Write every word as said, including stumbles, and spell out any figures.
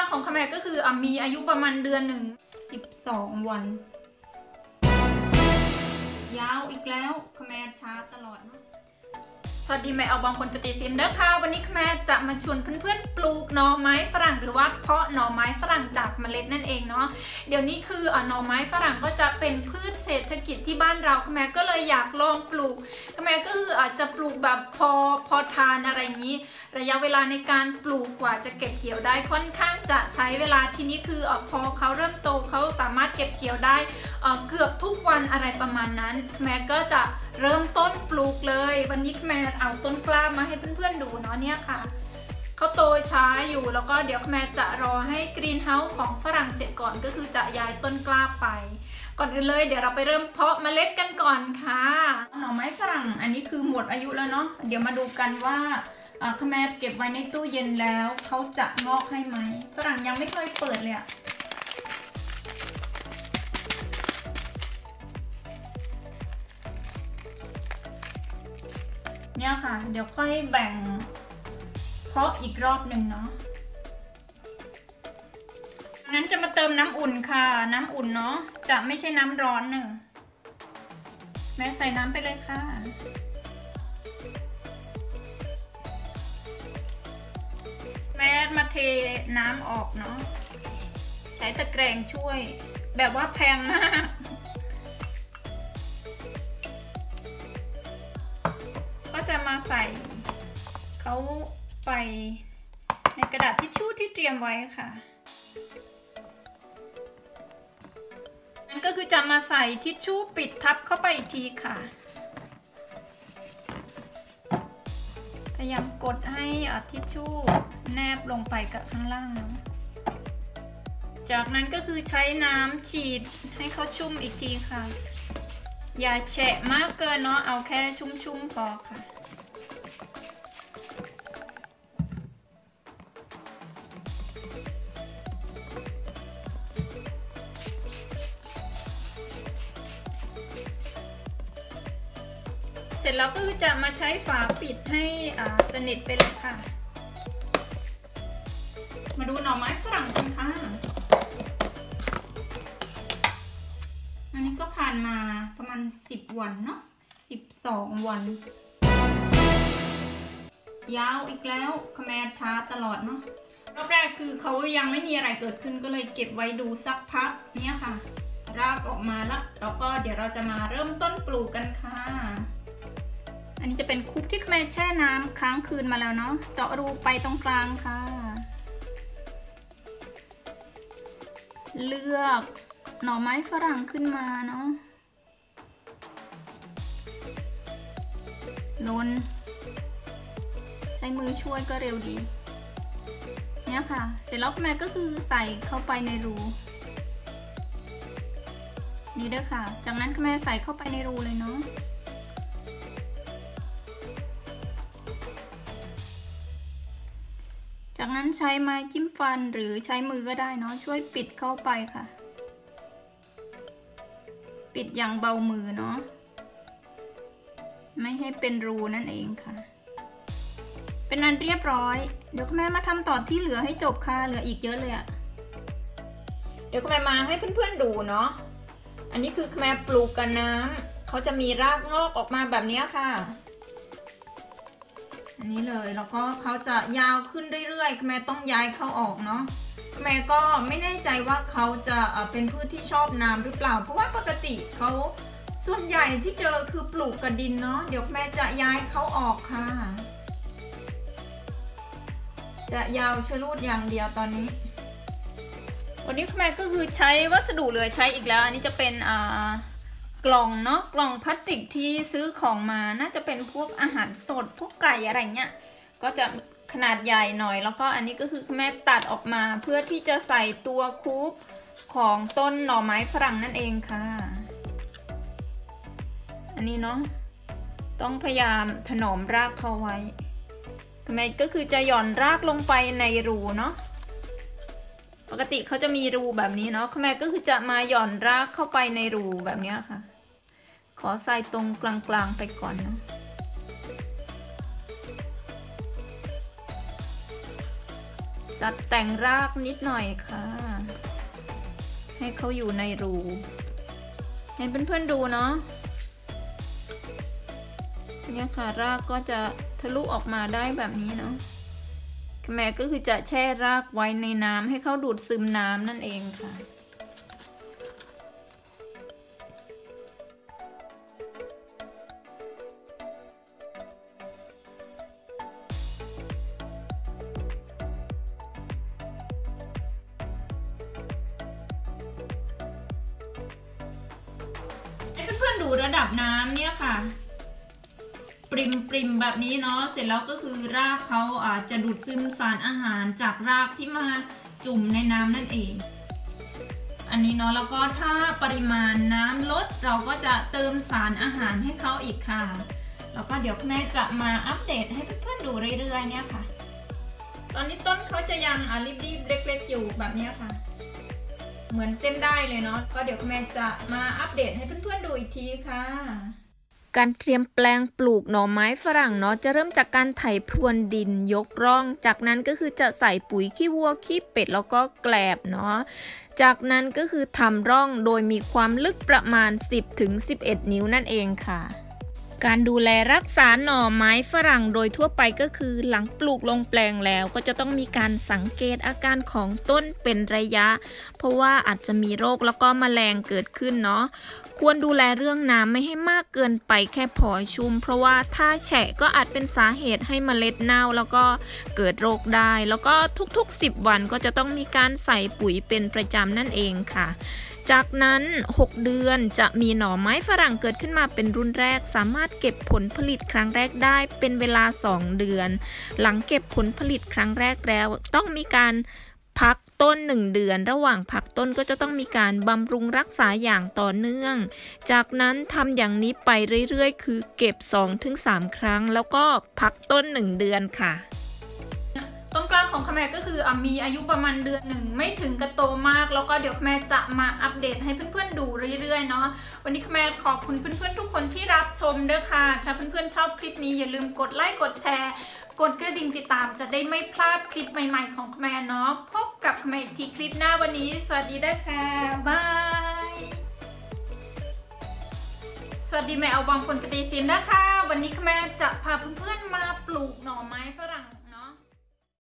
ของขแมก็คืออ่ะมีอายุประมาณเดือนหนึ่งสิบสองวันยาวอีกแล้วขแมช้าตลอดเนาะสวัสดีแม่เอาบางคนปฏิเสธเด้อค่ะวันนี้แม่จะมาชวนเพื่อนๆปลูกหน่อไม้ฝรั่งหรือว่าเพาะหน่อไม้ฝรั่งจากเมล็ดนั่นเองเนาะเดี๋ยวนี้คือหน่อไม้ฝรั่งก็จะเป็นพืชเศรษฐกิจที่บ้านเราแม่ก็เลยอยากลองปลูกแม่ก็คืออาจจะปลูกแบบพอพอทานอะไรอย่างนี้ระยะเวลาในการปลูกกว่าจะเก็บเกี่ยวได้ค่อนข้างจะใช้เวลาทีนี้คือพอเขาเริ่มโตเขาสามารถเก็บเกี่ยวได้เกือบทุกวันอะไรประมาณนั้นแม่ก็จะเริ่มต้นปลูกเลยวันนี้แม่เอาต้นกล้ามาให้เพื่อนๆดูเนาะเนี่ยค่ะเขาโตช้าอยู่แล้วก็เดี๋ยวแม่จะรอให้กรีนเฮาส์ของฝรั่งเสร็จก่อนก็คือจะย้ายต้นกล้าไปก่อนอื่นเลยเดี๋ยวเราไปเริ่มเพาะเมล็ดกันก่อนค่ะหน่อไม้ฝรั่งอันนี้คือหมดอายุแล้วเนาะเดี๋ยวมาดูกันว่าแม่เก็บไว้ในตู้เย็นแล้วเขาจะงอกให้ไหมฝรั่งยังไม่เคยเปิดเลยอะเนี่ยค่ะเดี๋ยวค่อยแบ่งเพาะอีกรอบหนึ่งเนาะนั้นจะมาเติมน้ำอุ่นค่ะน้ำอุ่นเนาะจะไม่ใช่น้ำร้อนเนอะแม่ใส่น้ำไปเลยค่ะแม่มาเทน้ำออกเนาะใช้ตะแกรงช่วยแบบว่าแพงมากก็จะมาใส่เขาไปในกระดาษทิชชู่ที่เตรียมไว้ค่ะนั่นก็คือจะมาใส่ทิชชู่ปิดทับเข้าไปอีกทีค่ะพยายามกดให้ทิชชู่แนบลงไปกับข้างล่างนะจากนั้นก็คือใช้น้ำฉีดให้เขาชุ่มอีกทีค่ะอย่าแฉะมากเกินเนาะเอาแค่ชุ่มๆพอค่ะเสร็จแล้วก็จะมาใช้ฝาปิดให้สนิทไปเลยค่ะมาดูหน่อไม้ฝรั่งกันค่ะอันนี้ก็ผ่านมาประมาณสิบวันเนาะสิบสองวันยาวอีกแล้วขแมช้าตลอดเนาะรอบแรกคือเขายังไม่มีอะไรเกิดขึ้นก็เลยเก็บไว้ดูสักพักเนี่ยค่ะรากออกมาแล้วแล้วก็เดี๋ยวเราจะมาเริ่มต้นปลูกกันค่ะอันนี้จะเป็นคุกที่แม่แช่น้ำค้างคืนมาแล้วเนาะเจาะรูไปตรงกลางค่ะเลือกหน่อไม้ฝรั่งขึ้นมาเนาะล้นใช้มือช่วยก็เร็วดีเนี่ยค่ะเสร็จแล้วแม่ก็คือใส่เข้าไปในรูนี่เด้อค่ะจากนั้นแม่ใส่เข้าไปในรูเลยเนาะจากนั้นใช้ไม้จิ้มฟันหรือใช้มือก็ได้เนาะช่วยปิดเข้าไปค่ะปิดอย่างเบามือเนาะไม่ให้เป็นรูนั่นเองค่ะเป็นอันเรียบร้อยเดี๋ยวแม่มาทำต่อที่เหลือให้จบค่ะเหลืออีกเยอะเลยอะเดี๋ยวแม่มาให้เพื่อนๆดูเนาะอันนี้คือแม่ปลูกกับน้ำเขาจะมีรากงอกออกมาแบบนี้ค่ะอันนี้เลยแล้วก็เขาจะยาวขึ้นเรื่อยๆแม่ต้องย้ายเขาออกเนาะแม่ก็ไม่แน่ใจว่าเขาจะเป็นพืชที่ชอบน้ำหรือเปล่าเพราะว่าปกติเขาส่วนใหญ่ที่เจอคือปลูกกับดินเนาะเดี๋ยวแม่จะย้ายเขาออกค่ะจะยาวชะลูดอย่างเดียวตอนนี้วันนี้แม่ก็คือใช้วัสดุเหลือใช้อีกแล้วอันนี้จะเป็นอ่ากล่องเนาะกล่องพลาสติกที่ซื้อของมาน่าจะเป็นพวกอาหารสดพวกไก่อะไรเงี้ยก็จะขนาดใหญ่หน่อยแล้วก็อันนี้ก็คือแม่ตัดออกมาเพื่อที่จะใส่ตัวคูปของต้นหน่อไม้ฝรั่งนั่นเองค่ะอันนี้เนาะต้องพยายามถนอมรากเขาไว้แม่ก็คือจะหย่อนรากลงไปในรูเนาะปกติเขาจะมีรูแบบนี้เนาะแม่ก็คือจะมาหย่อนรากเข้าไปในรูแบบนี้ค่ะขอใส่ตรงกลางๆไปก่อนนะ แจัดแต่งรากนิดหน่อยค่ะให้เขาอยู่ในรูให้เพื่อนๆดูเนาะเนี่ยค่ะรากก็จะทะลุออกมาได้แบบนี้เนาะแม่ก็คือจะแช่รากไว้ในน้ำให้เขาดูดซึมน้ำนั่นเองค่ะให้เพื่อนๆดูระดับน้ำเนี่ยค่ะปริมปริมแบบนี้เนาะเสร็จแล้วก็คือรากเขาอาจจะดูดซึมสารอาหารจากรากที่มาจุ่มในน้ำนั่นเองอันนี้เนาะแล้วก็ถ้าปริมาณน้ำลดเราก็จะเติมสารอาหารให้เขาอีกค่ะแล้วก็เดี๋ยวแม่จะมาอัปเดตให้เพื่อนๆดูเรื่อยๆเนี่ยค่ะตอนนี้ต้นเขาจะยังอ่ะรีบๆเล็กๆอยู่แบบนี้ค่ะเหมือนเส้นได้เลยเนาะก็เดี๋ยวแม่จะมาอัปเดตให้เพื่อนๆดูอีกทีค่ะการเตรียมแปลงปลูกหน่อไม้ฝรั่งเนาะจะเริ่มจากการไถพรวนดินยกร่องจากนั้นก็คือจะใส่ปุ๋ยขี้วัวขี้เป็ดแล้วก็แกลบเนาะจากนั้นก็คือทำร่องโดยมีความลึกประมาณ สิบถึงสิบเอ็ด นิ้วนั่นเองค่ะการดูแลรักษาหน่อไม้ฝรั่งโดยทั่วไปก็คือหลังปลูกลงแปลงแล้วก็จะต้องมีการสังเกตอาการของต้นเป็นระยะเพราะว่าอาจจะมีโรคแล้วก็แมลงเกิดขึ้นเนาะควรดูแลเรื่องน้ำไม่ให้มากเกินไปแค่พอชุ่มเพราะว่าถ้าแฉะก็อาจเป็นสาเหตุให้เมล็ดเน่าแล้วก็เกิดโรคได้แล้วก็ทุกๆสิบวันก็จะต้องมีการใส่ปุ๋ยเป็นประจำนั่นเองค่ะจากนั้นหกเดือนจะมีหน่อไม้ฝรั่งเกิดขึ้นมาเป็นรุ่นแรกสามารถเก็บผลผลิตครั้งแรกได้เป็นเวลาสองเดือนหลังเก็บผลผลิตครั้งแรกแล้วต้องมีการพักต้นหนึ่งเดือนระหว่างพักต้นก็จะต้องมีการบำรุงรักษาอย่างต่อเนื่องจากนั้นทำอย่างนี้ไปเรื่อยๆคือเก็บ สองถึงสาม ครั้งแล้วก็พักต้นหนึ่งเดือนค่ะต้นกล้าของขแมก็คืออมีอายุประมาณเดือนหนึ่งไม่ถึงกระโตมากแล้วก็เดี๋ยวขแมจะมาอัปเดตให้เพื่อนๆดูเรื่อยๆเนาะวันนี้ขแมขอบคุณเพื่อนๆทุกคนที่รับชมด้วยค่ะถ้าเพื่อนๆชอบคลิปนี้อย่าลืมกดไลค์กดแชร์กดกระดิ่งติดตามจะได้ไม่พลาดคลิปใหม่ๆของขแมเนาะพบกับขแมอีกทีคลิปหน้าวันนี้สวัสดีด้วยค่ะบายสวัสดีแม่เอาบางคนปฏิสินนะคะวันนี้ขแมจะพาเพื่อนๆมาปลูกหน่อไม้ฝรั่ง